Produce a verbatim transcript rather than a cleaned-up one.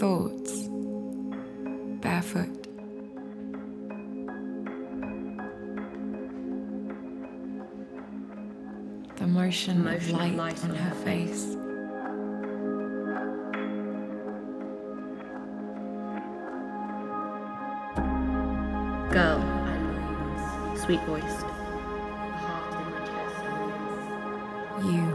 thoughts, barefoot. The motion, motion of light, of light on, on her face. face. Girl, I lose, sweet voiced, a heart in my chest. You.